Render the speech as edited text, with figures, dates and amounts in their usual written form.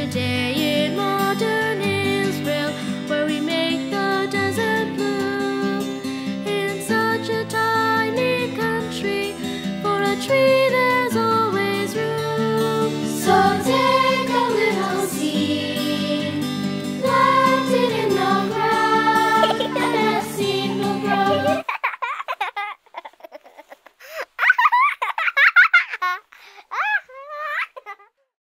a day in modern Israel, where we make the desert bloom. In such a tiny country, for a tree